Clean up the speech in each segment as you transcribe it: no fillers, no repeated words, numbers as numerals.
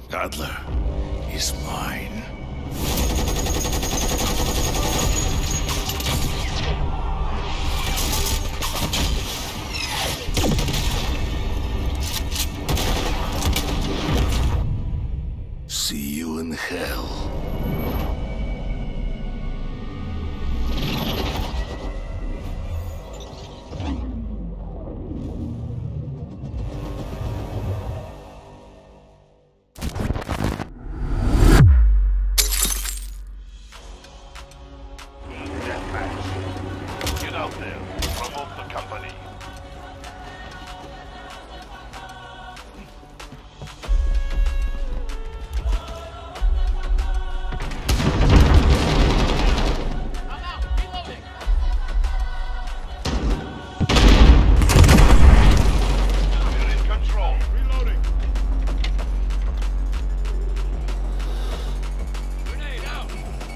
Adler is mine. See you in hell. Get out there. Promote the company. I'm out. Reloading. We're in control. Reloading. Grenade out.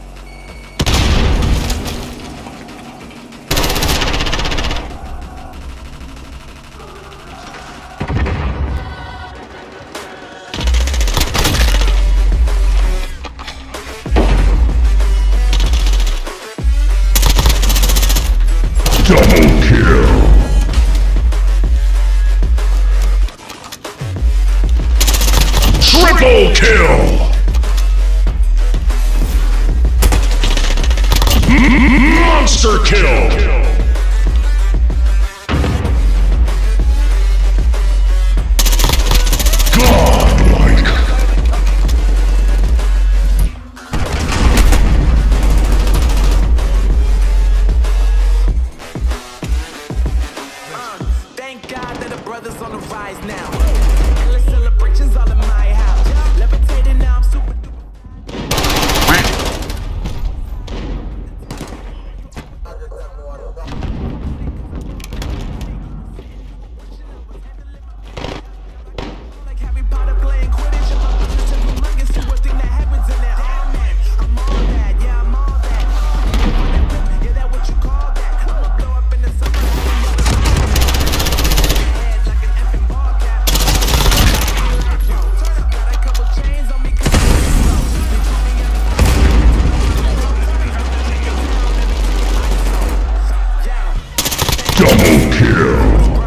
Double kill. Triple kill. Monster kill. Godlike. Thank God that the brothers on the rise now. Endless celebrations all in my house. Levitating now, I'm super duper. Like Harry Potter playing Quidditch. And my business is humongous. See what thing that happens in there. Damn man, I'm all that. Yeah, I'm all that. Yeah, that what you call that. I'ma blow up in the summer. Head like an effing ball cap. Got a couple chains on me. Double kill.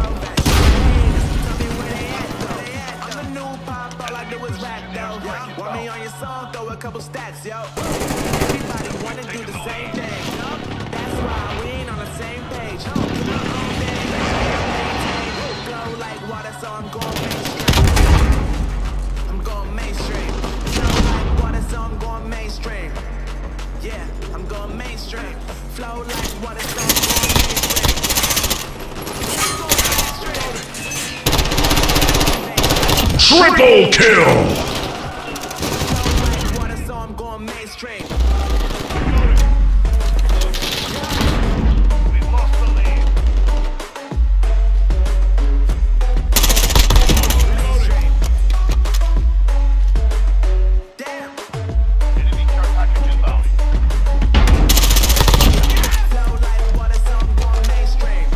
I'm a new pop, all I do is rap though. Want me on your song, throw a couple stats, yo. Everybody wanna do the same thing. That's why we ain't on the same page. Flow like water, so I'm going mainstream. I'm going mainstream. Flow like water, so I'm going mainstream. Yeah, I'm going mainstream. Flow like water, so I'm going mainstream. Triple kill. Water, so I'm going mainstream. We've lost the lead. Damn. Enemy care package inbound. Flow like water, so I'm going mainstream.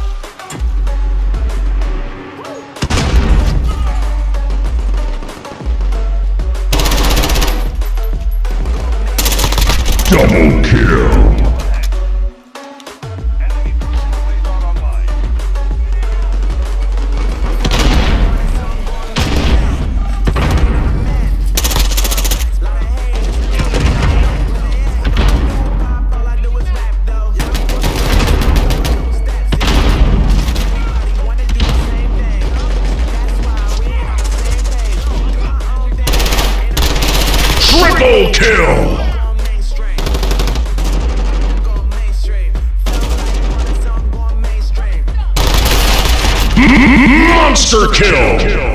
Double kill. Enemy personal radar online. Pop, all I do is rap though. Stats, everybody wanna do the same thing. That's why we ain't on the same page. Do my own thing. Triple kill. Going mainstream. I'm going mainstream. Flow like water, so I'm going mainstream. Monster kill.